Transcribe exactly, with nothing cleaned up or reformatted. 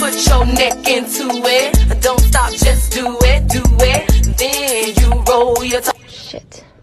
put your neck into it. Don't stop, just do it, do it. Then you roll your top. Shit.